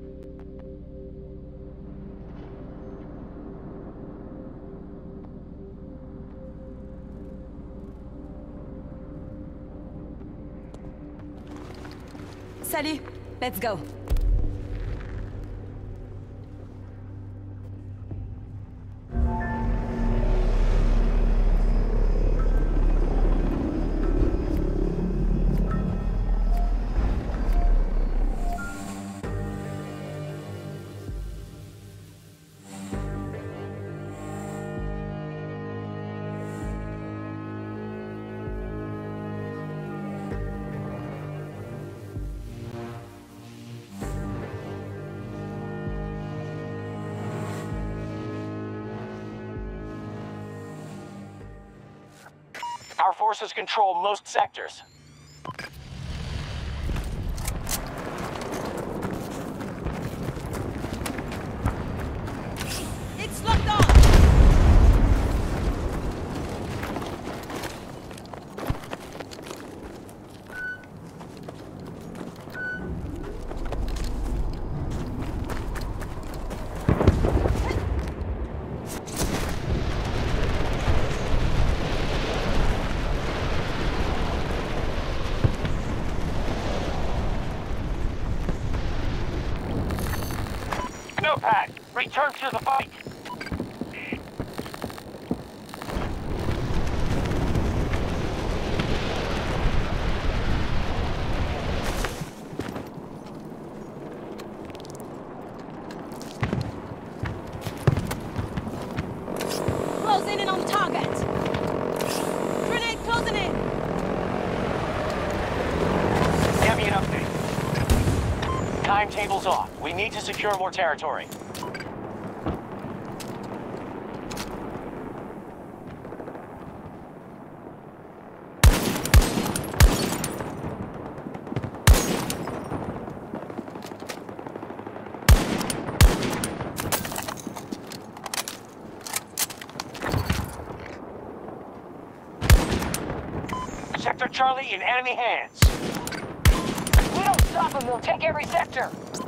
Salut, let's go. Our forces control most sectors. It's locked on! Snowpack, return to the fight. Closing in on target! Grenade closing in! Give me an update. Timetable's off. We need to secure more territory. Sector Charlie in enemy hands. If we don't stop them, they'll take every sector.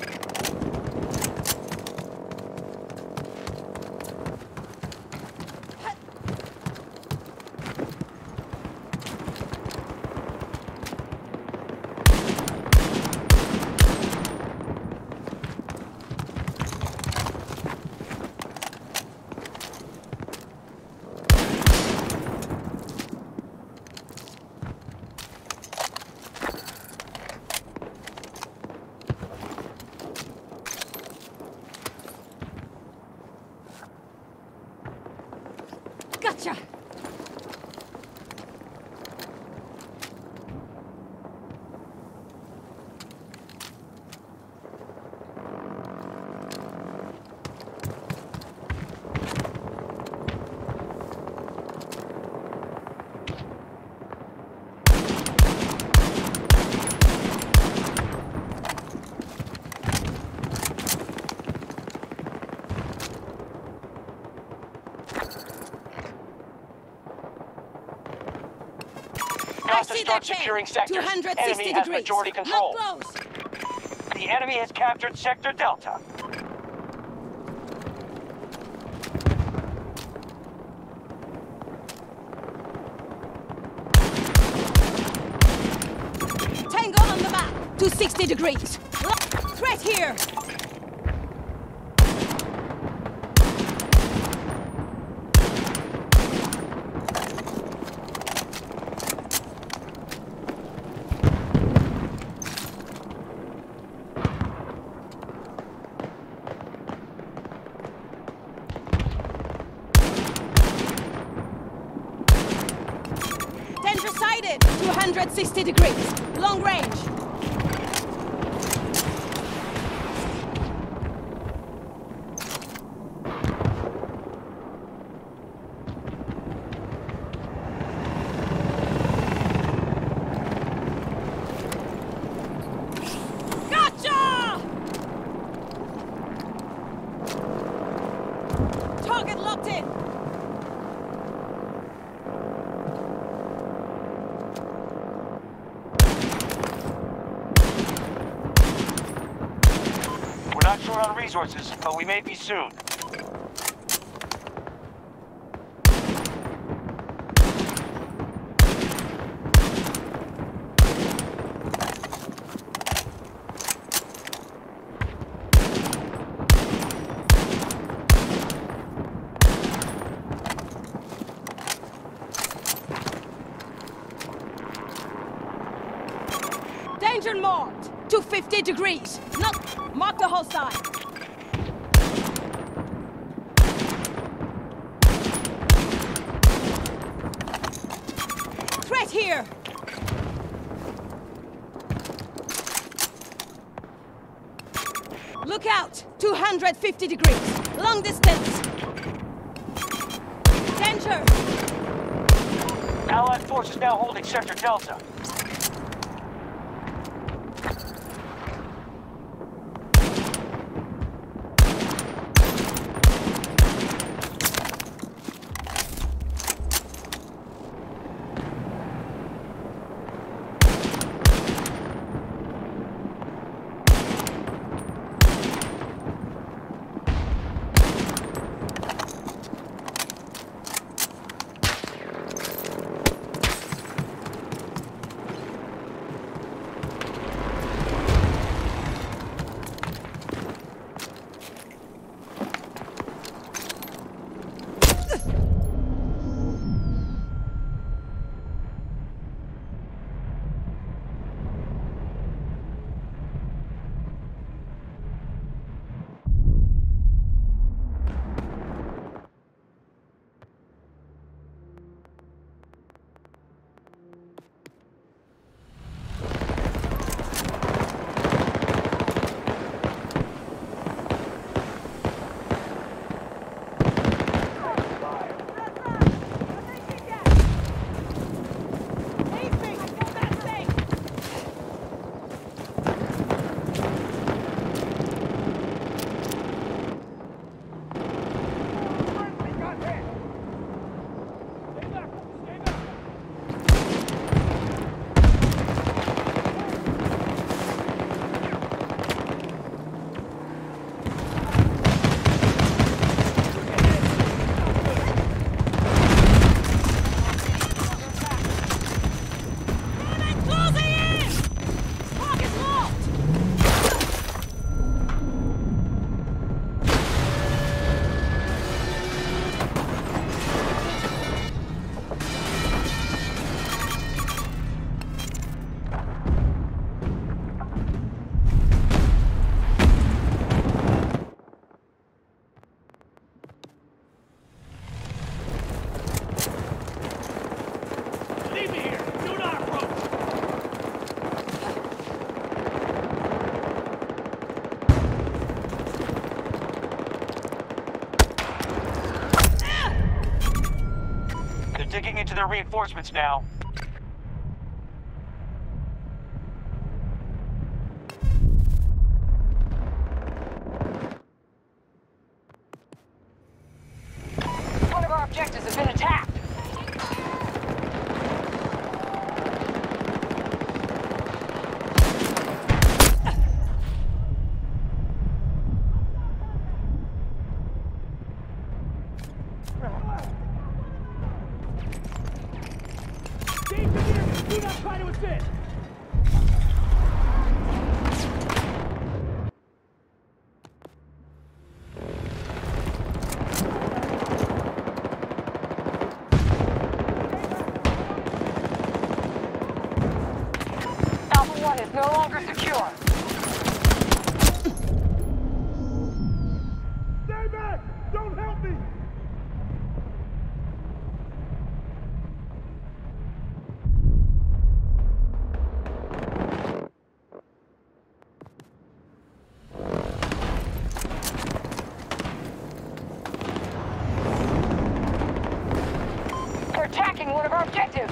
Gotcha! I see that securing chain. sectors. 260 Enemy has degrees. majority control. Not close. The enemy has captured Sector Delta. Tango on the map. 260 degrees. Threat here. Danger sighted. 260 degrees. Long range. Gotcha! Target locked in. not short on resources, but we may be soon. Danger marked! 250 degrees! Not mark the hostile! Threat here! Look out! 250 degrees! Long distance! Danger! Allied forces now holding Sector Delta. Digging into their reinforcements now. One of our objectives has been attacked. Do not try to assist! Alpha 1 is no longer secure. Stay back! Don't help me! They're attacking one of our objectives.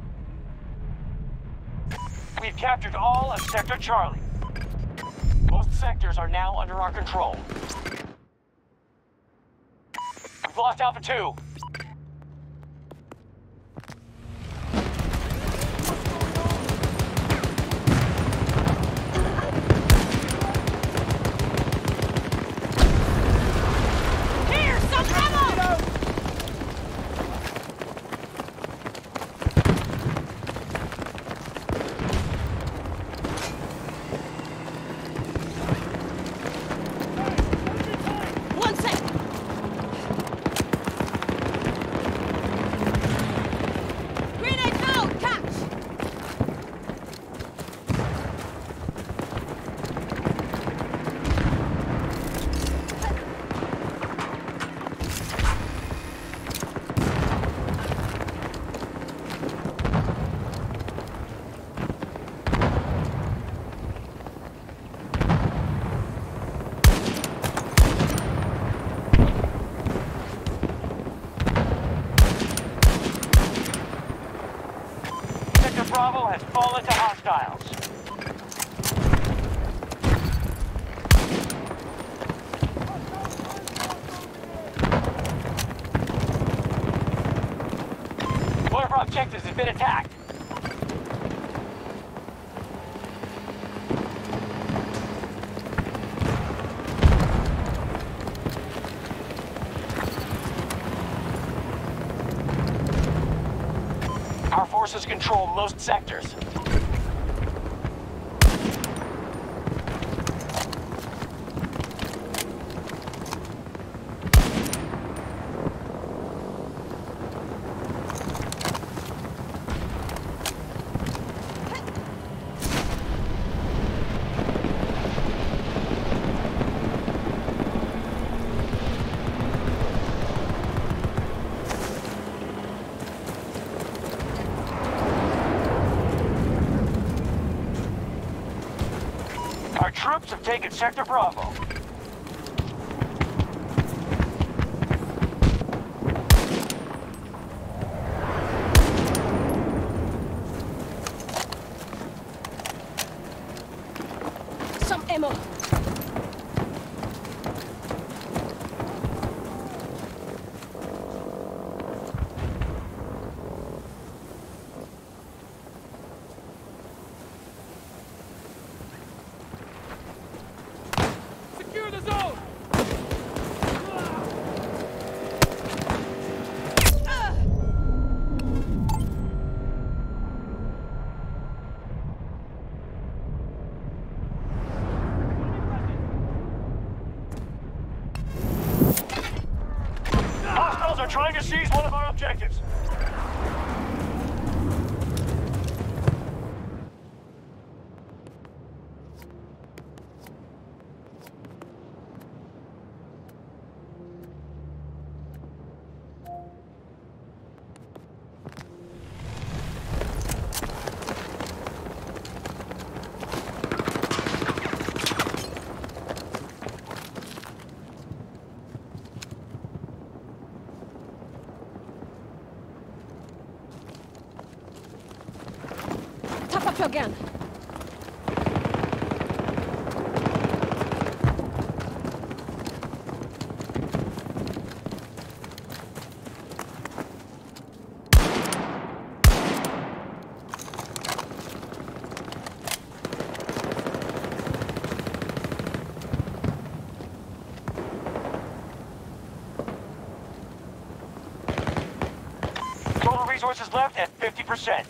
We've captured all of Sector Charlie. Most sectors are now under our control. We've lost Alpha 2. Here, some ammo! One sec. Grenade out! Catch! Sector Bravo has fallen to hostiles. One of our objectives has been attacked. Our forces control most sectors. Our troops have taken Sector Bravo. Some ammo. Secure the zone! Hostiles are trying to seize one of our objectives. Top up your gun. Total resources left at 50%.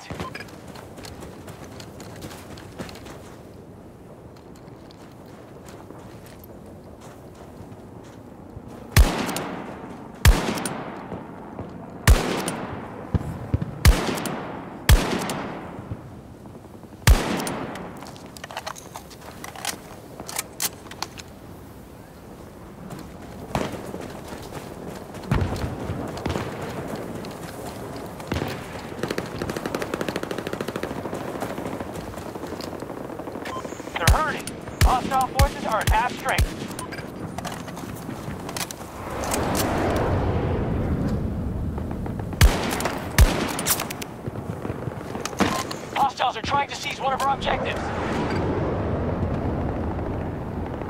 They're hurting. Hostile forces are at half strength. Hostiles are trying to seize one of our objectives.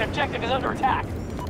objective is under attack.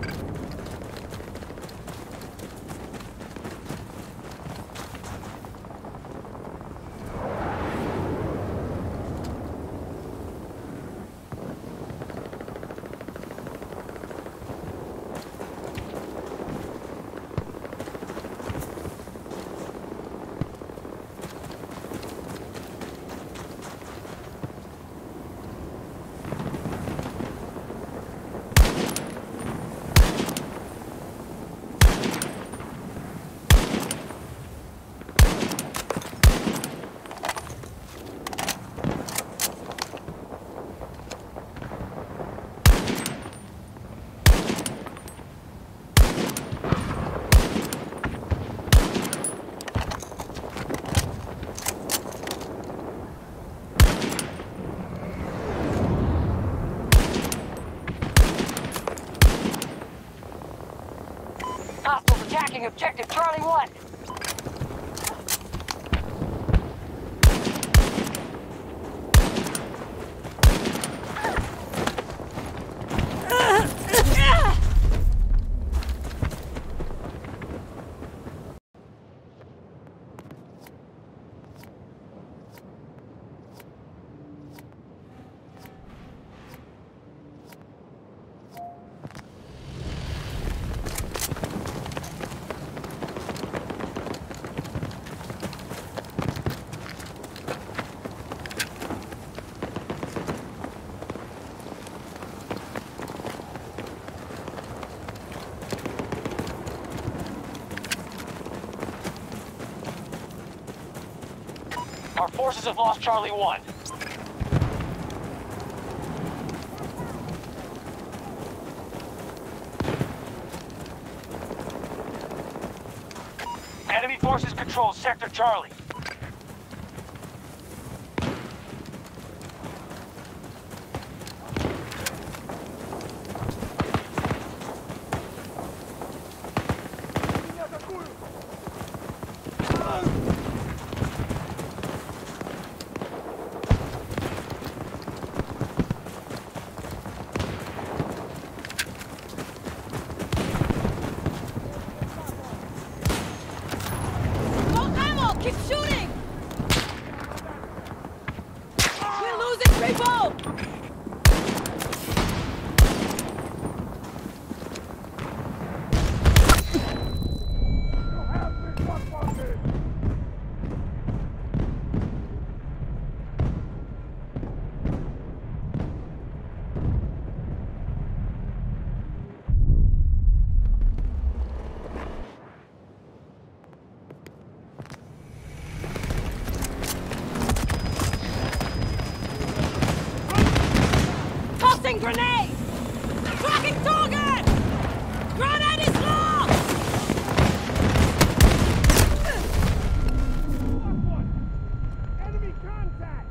Hostiles attacking objective Charlie 1. Our forces have lost Charlie 1. Enemy forces control Sector Charlie. Keep shooting! We're losing people! Grenade! Tracking target! Grenade is lost! Enemy contact!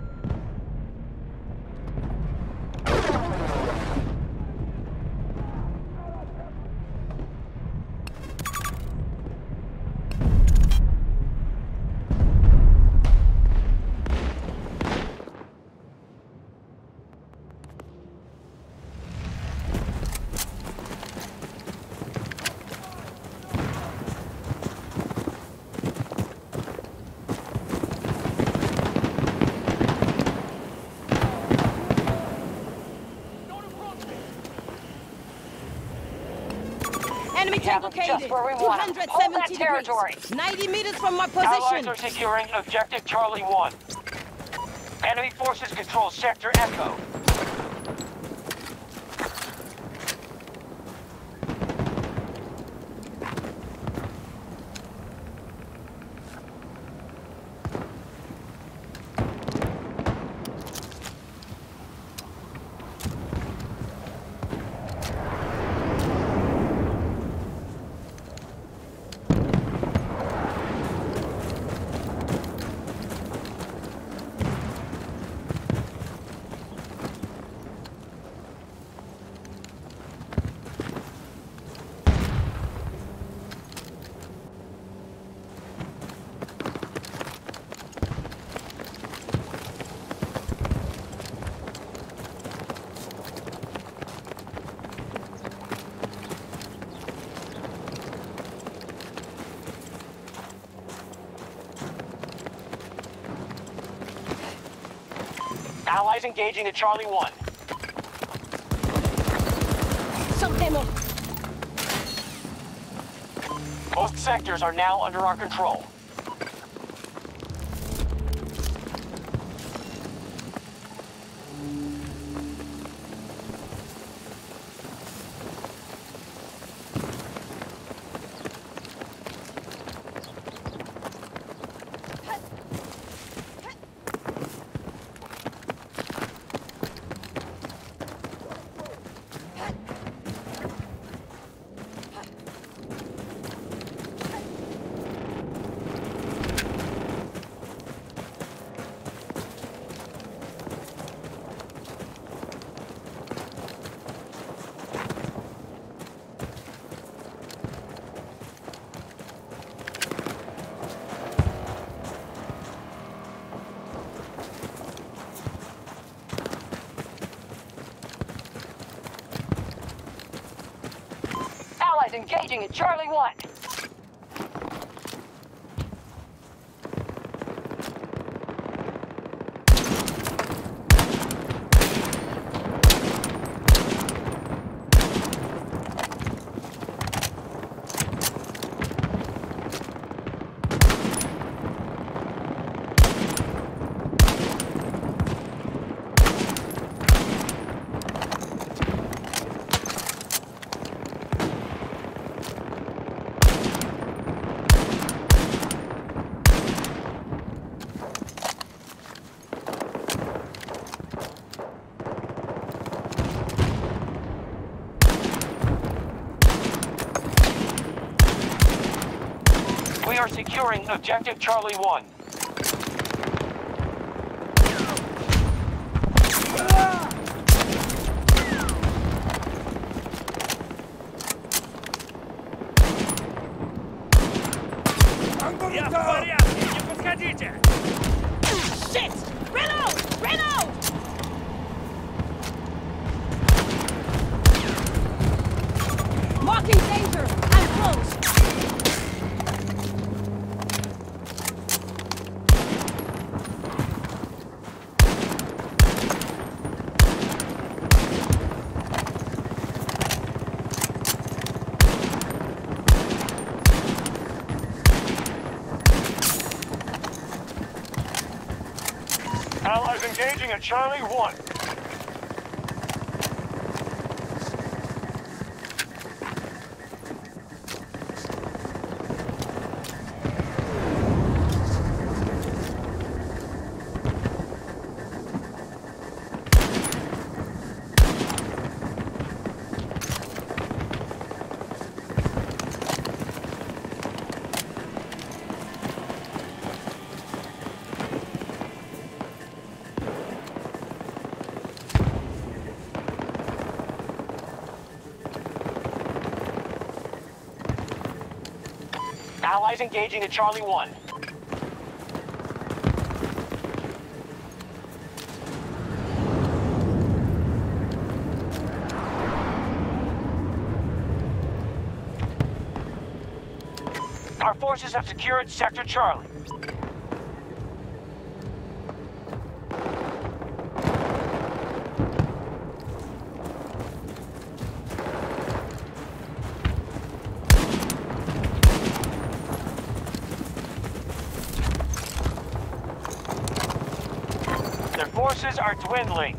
Enemy tank located. Just where we want 'em. Hold that 270 territory. degrees. 90 meters from my Allies position. are securing objective Charlie 1. Enemy forces control Sector Echo. Allies engaging at Charlie 1. Some ammo. Most sectors are now under our control. Allies engaging at Charlie 1. We are securing objective Charlie 1. Я в порядке, не подходите! Shit! Reload! Reload! Marking danger! I'm close! Allies engaging at Charlie 1. Allies engaging at Charlie 1. Our forces have secured Sector Charlie. Their forces are dwindling.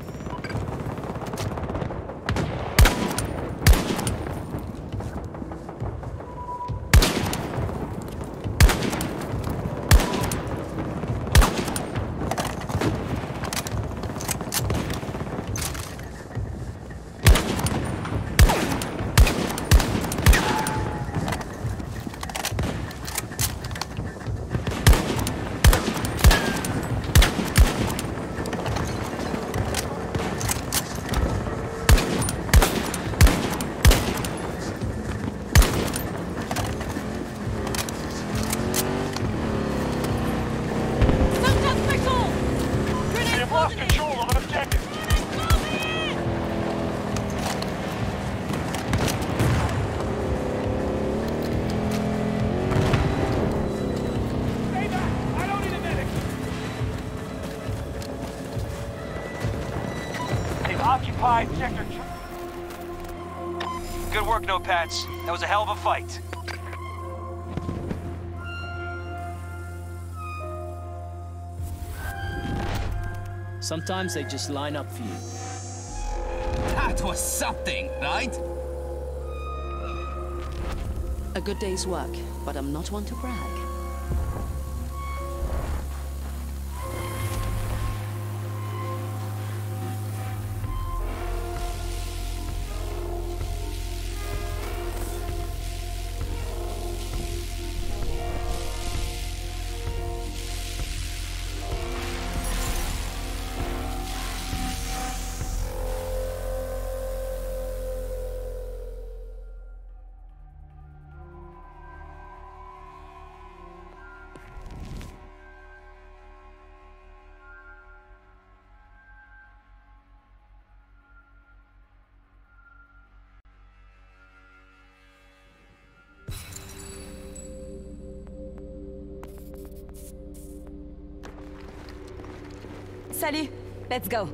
Good work, Notepats. That was a hell of a fight. Sometimes they just line up for you. That was something, right? A good day's work, but I'm not one to brag. Salut, let's go.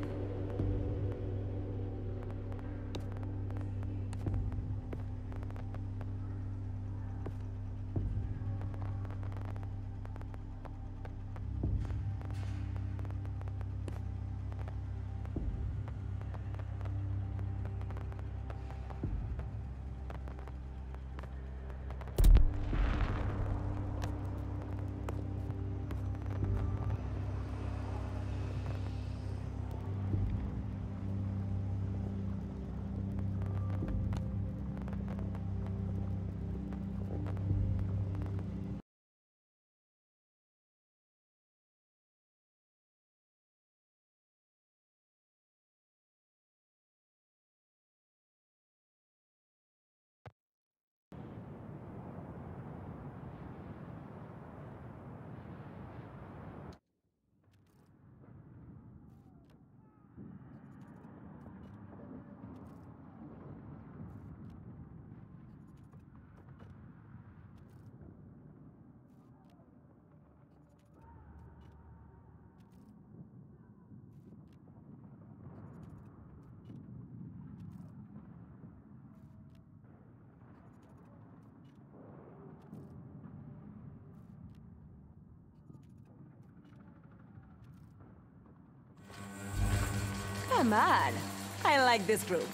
Come on, I like this group.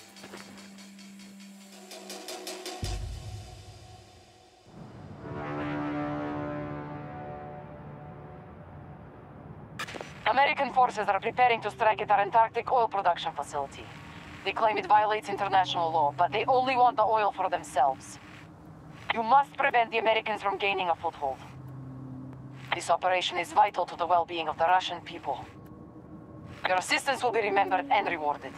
American forces are preparing to strike at our Antarctic oil production facility. They claim it violates international law, but they only want the oil for themselves. You must prevent the Americans from gaining a foothold. This operation is vital to the well-being of the Russian people. Your assistance will be remembered and rewarded.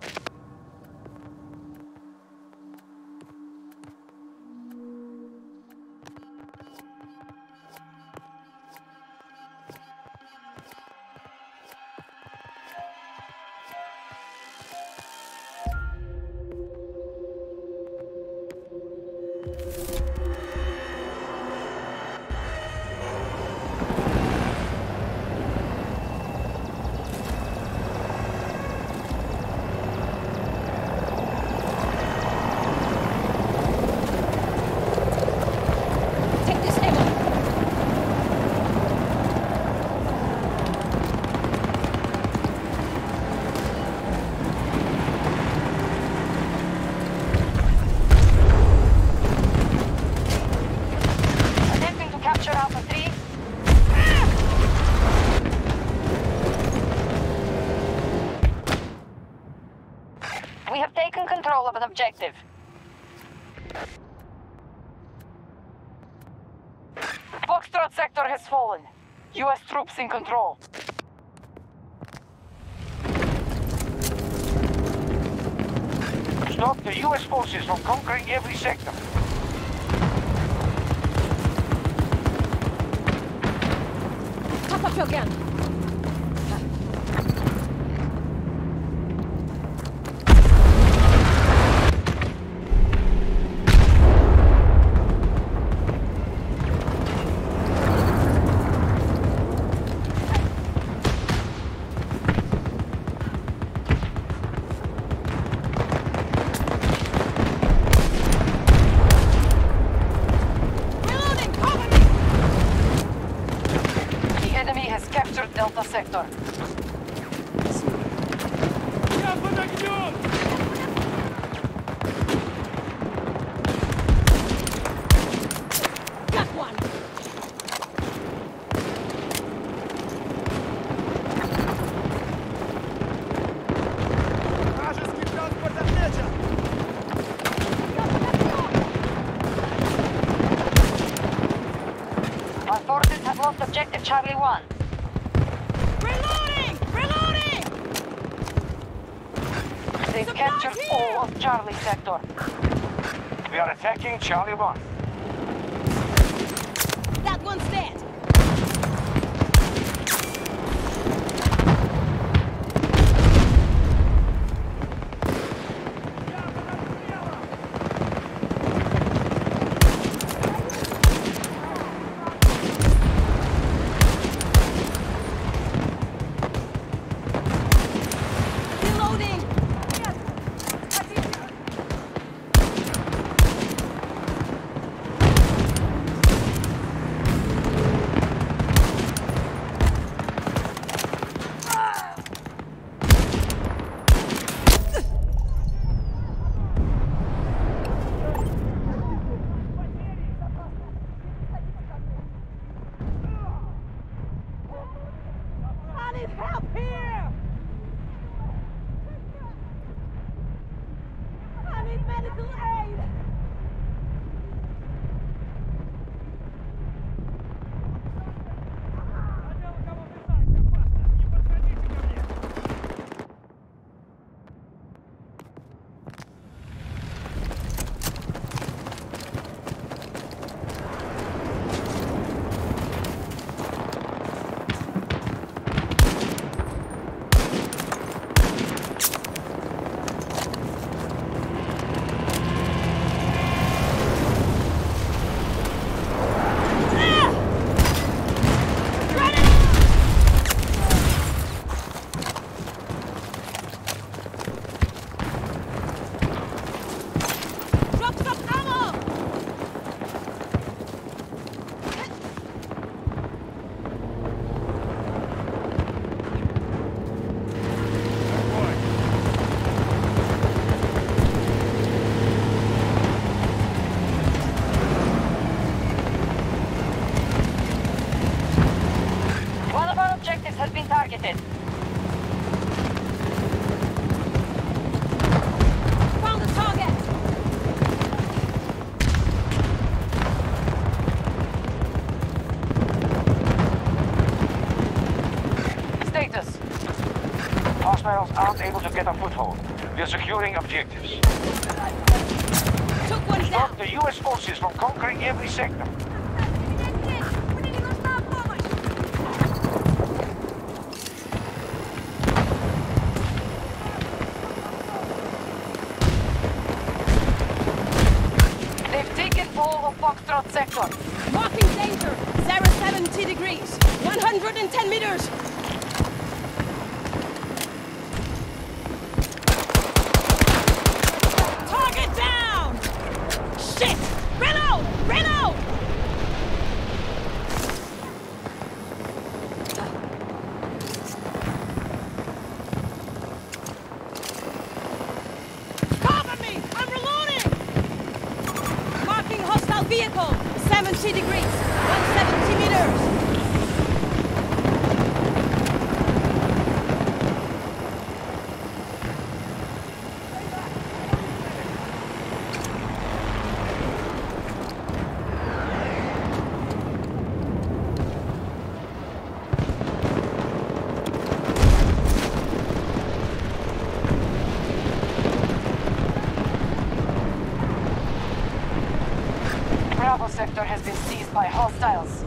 We have taken control of an objective. Foxtrot sector has fallen. U.S. troops in control. Stop the U.S. forces from conquering every sector. Top up your gun. sector. Я под огнем! Got one! Вражеский транспорт отмечен! Our forces have lost objective Charlie 1. Reloading! Reloading! They've captured all of Charlie sector. We are attacking Charlie 1. That one's dead! Reloading! I need help here! I need medical aid! Хотел кого писать, опасно! Не подходите ко мне! Drop some ammo! Огонь! One of our objectives has been targeted. Found the target! Status. Hostiles aren't able to get a foothold. We are securing objectives. Took one Stop down! the US forces from conquering every sector. They've taken all of Foxtrot sector. Marking danger! 070 degrees! 110 meters! Target down! Shit! Reload! Reload! Cover me! I'm reloading! Marking hostile vehicle! 70 degrees! 170 meters! Bravo sector has been seized by hostiles.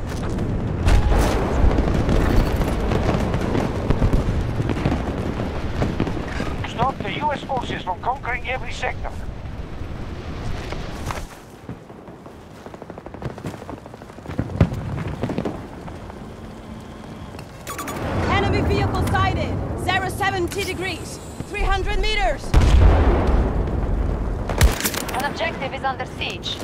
Stop the US forces from conquering every sector. Enemy vehicle sighted! 070 degrees! 300 meters! An objective is under siege.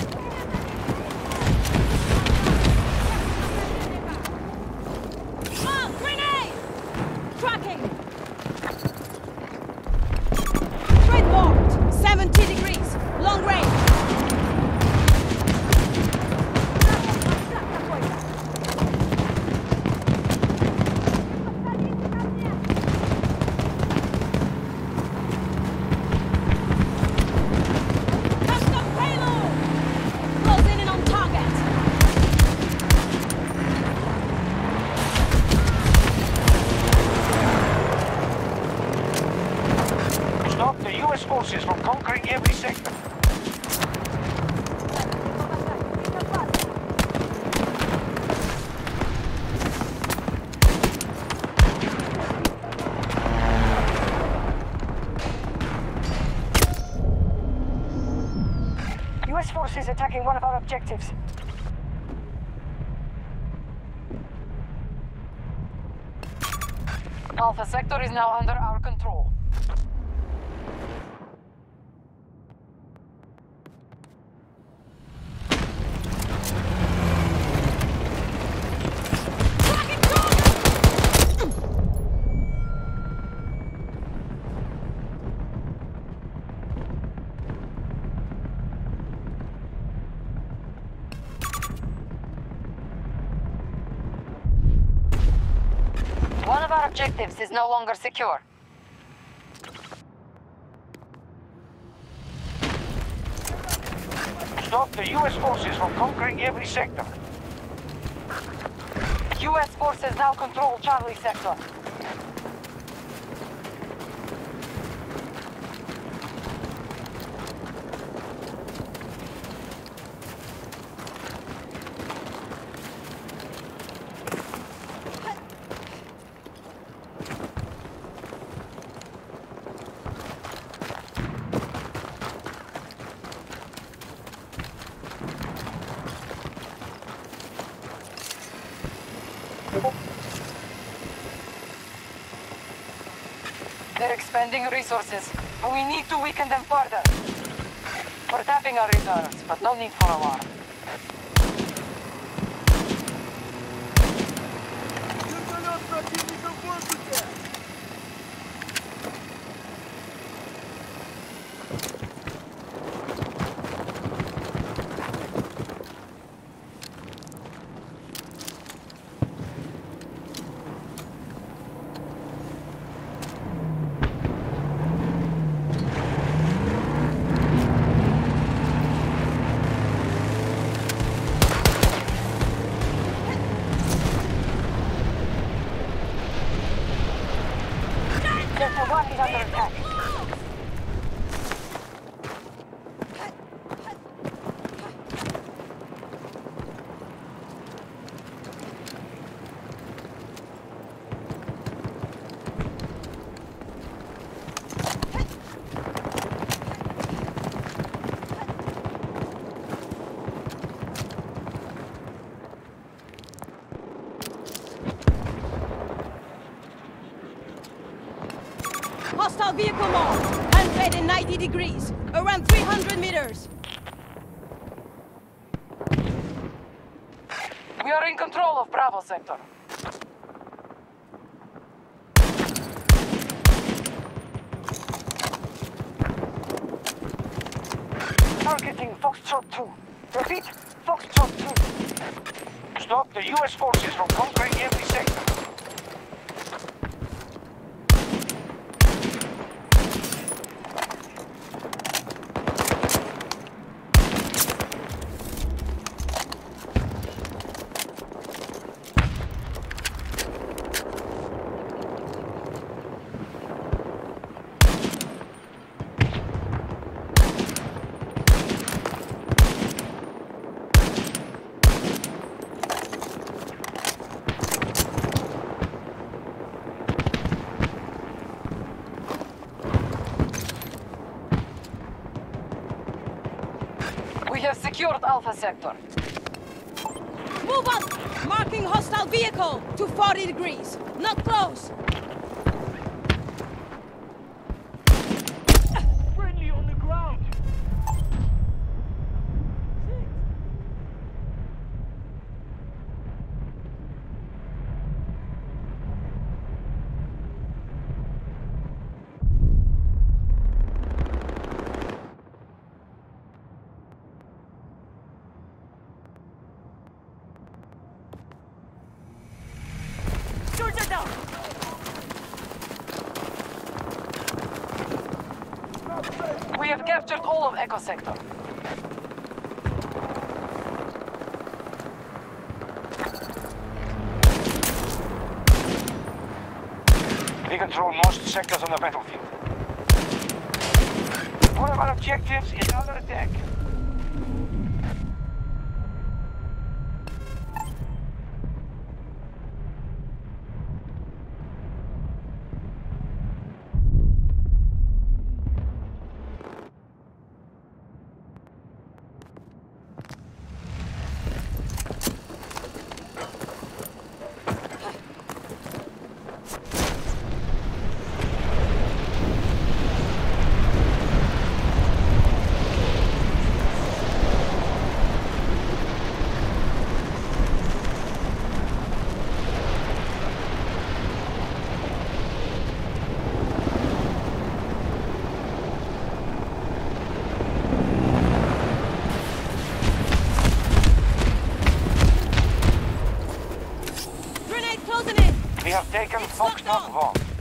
Oh, grenade! US forces attacking one of our objectives. Alpha Sector is now under our control. One of our objectives is no longer secure. Stop the US forces from conquering every sector. US forces now control Charlie Sector. They're expending resources, but we need to weaken them further. We're tapping our reserves, but no need for alarm. Sector 1 is under attack. Hostile vehicle marked. 190 degrees. Around 300 meters. We are in control of Bravo Sector. Targeting Foxtrot 2. Repeat, Foxtrot 2. Stop the US forces from conquering every sector. We have secured Alpha Sector. Move up! Marking hostile vehicle to 40 degrees. Not close. Friendly on the ground. Soldier down! We have captured all of Echo Sector. We control most sectors on the battlefield. One of our objectives is under attack. have taken It's locked Foxtrot on. 1.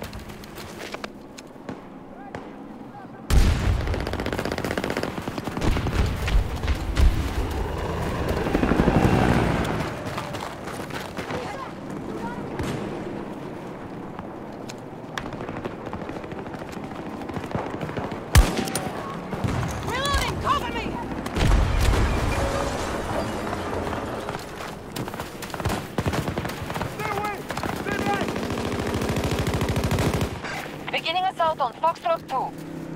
Reloading! Cover me! Beginning assault on Foxtrot 2.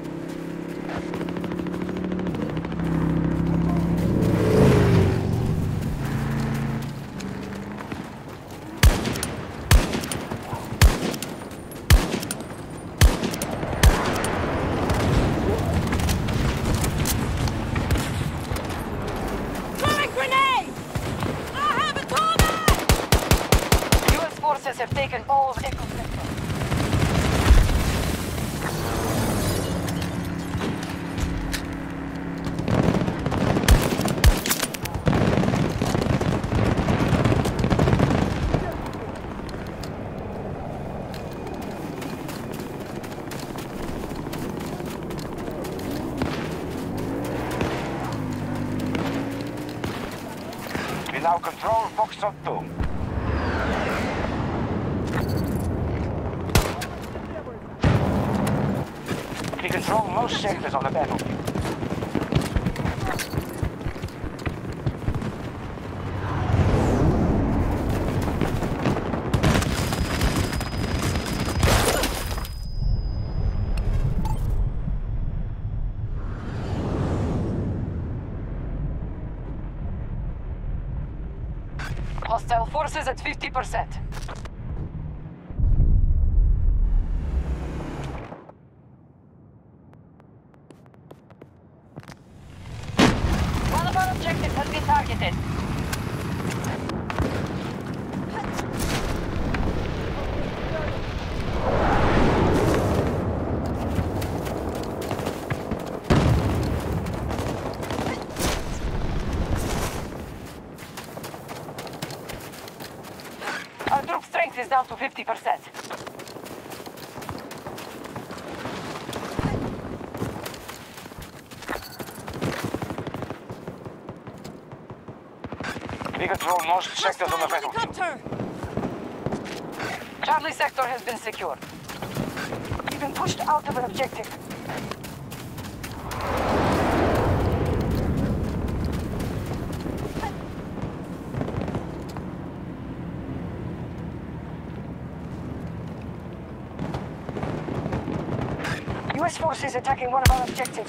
Throwing grenade! I have a target! US forces have taken all of Echo Sector. We now control Foxtrot 2. We control most sectors on the battlefield. Hostile forces at 50%. One of our objectives has been targeted. Our troop strength is down to 50%. We control most sectors on the Hostile battlefield. helicopter! Charlie sector has been secured. We've been pushed out of an objective. US forces attacking one of our objectives.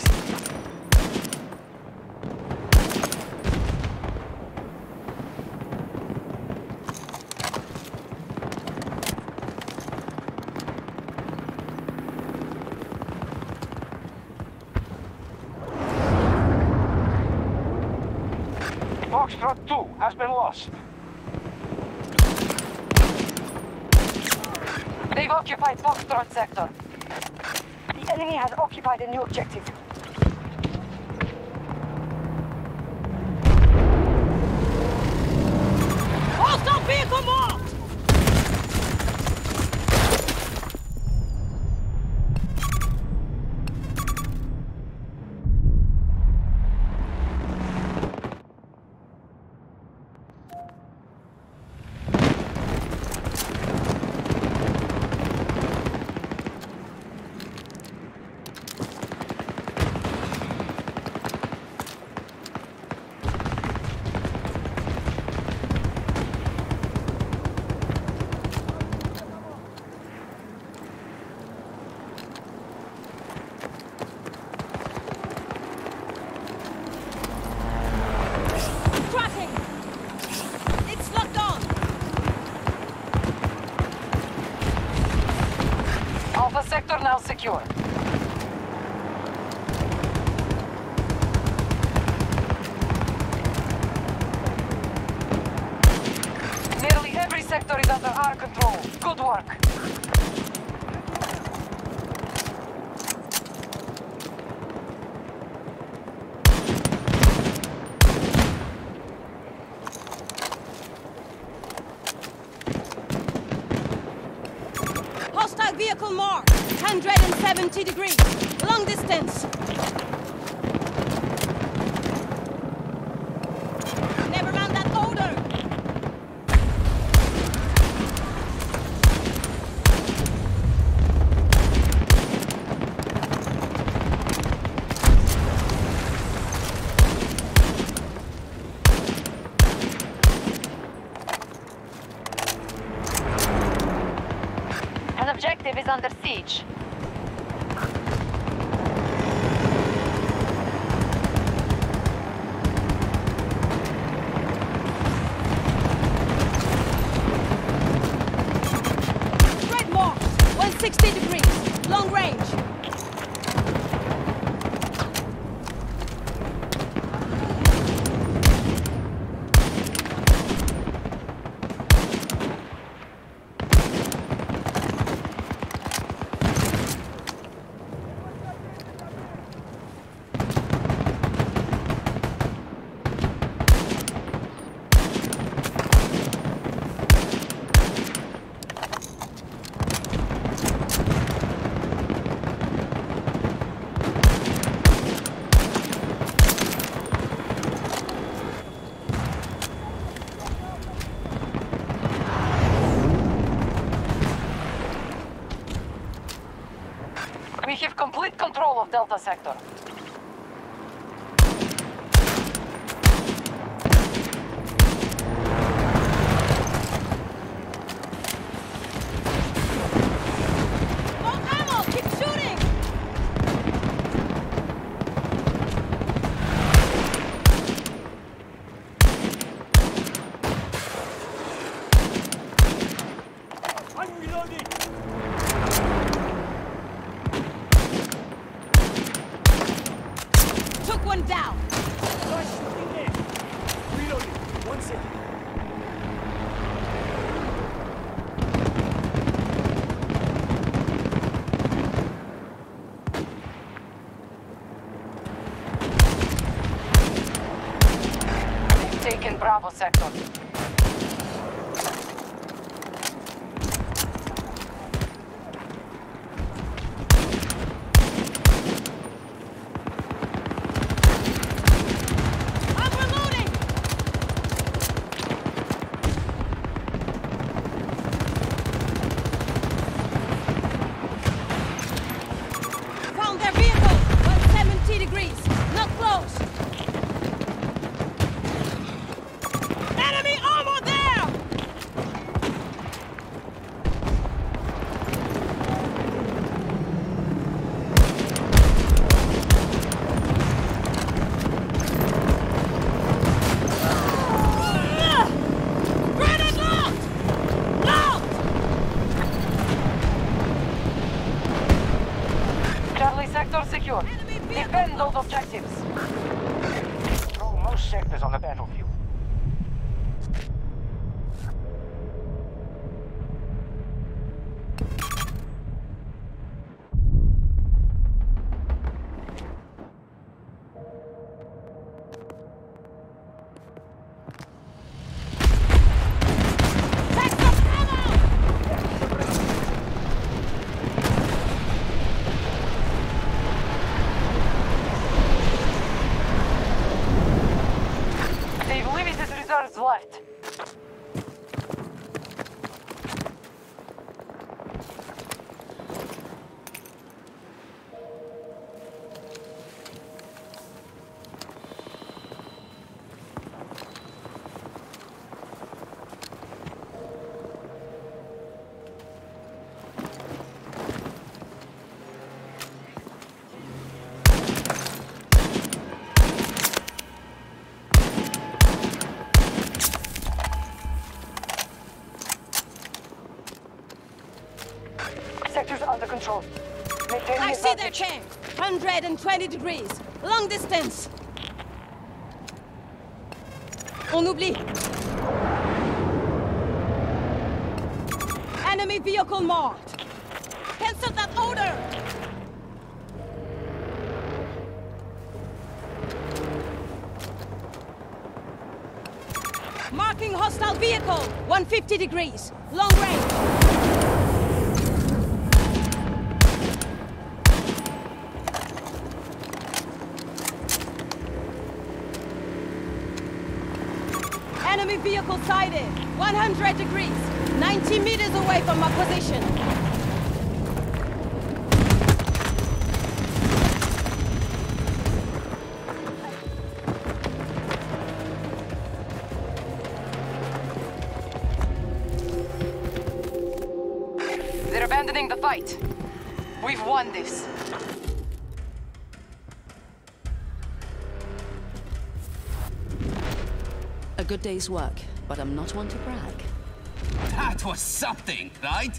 Foxtrot 2 has been lost. They've occupied Foxtrot sector. The enemy has occupied a new objective. Hostile vehicle marked! Tracking! It's locked on! Alpha sector now secure. Nearly every sector is under our control. Good work. 170 degrees. Long distance. Never mind that odor. An objective is under siege. Red marked. 160 degrees. Long range. We have complete control of Delta Sector. Oh, ammo! Keep shooting! I'm reloading! Took one down. Guys shooting there! Reloading! 1 second. They've taken Bravo Sector. I'm reloading! Found their vehicle! 170 degrees. Not close. Enemy armor there! Grenade locked! Locked! Charlie Sector secure. Enemy vehicle! Defend those objectives. Through most sectors on the battlefield. Take some ammo! They've limited reserves left. Sectors under control. Maintain I the see their advantage. tanks. 120 degrees. Long distance. On oublie. Enemy vehicle marked. Cancel that order. Marking hostile vehicle. 150 degrees. Long range. Enemy vehicle sighted. 100 degrees. 90 meters away from my position. They're abandoning the fight. We've won this. A good day's work, but I'm not one to brag. That was something, right?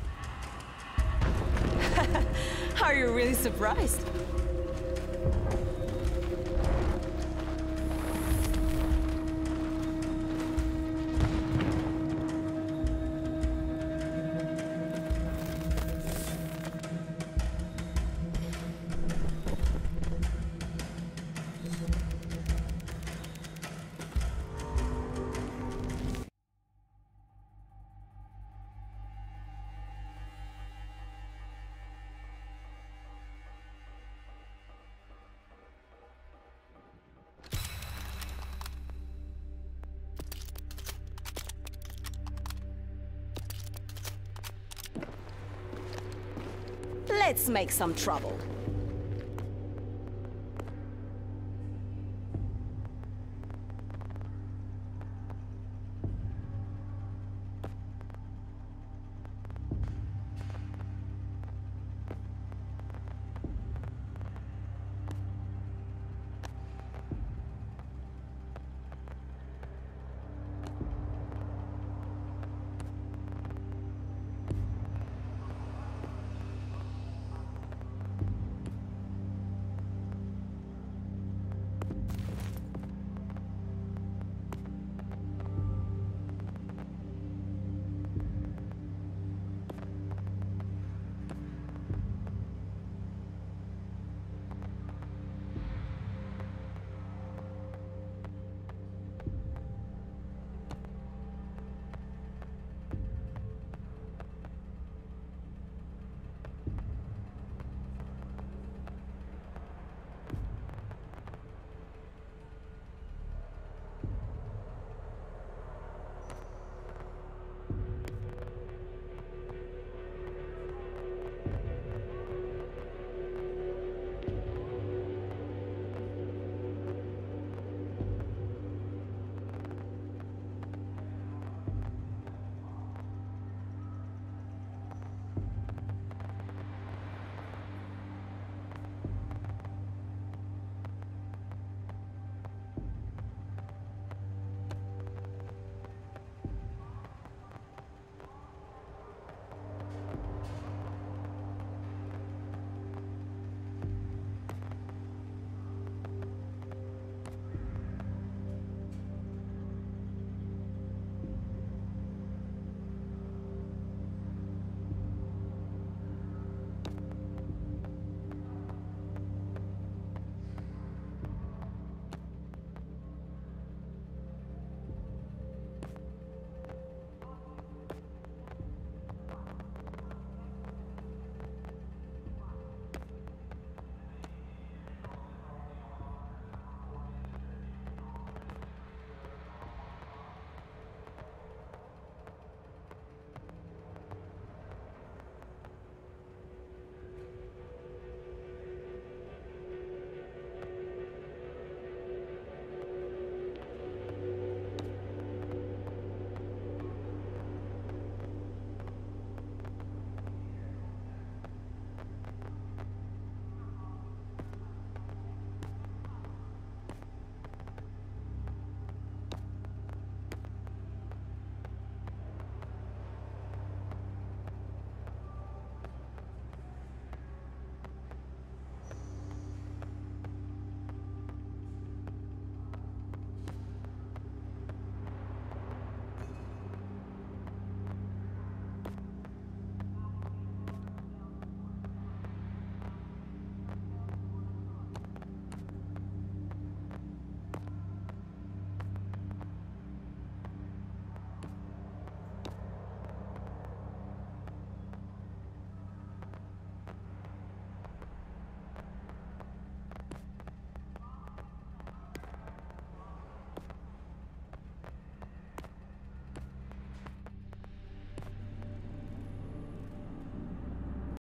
Are you really surprised? Let's make some trouble.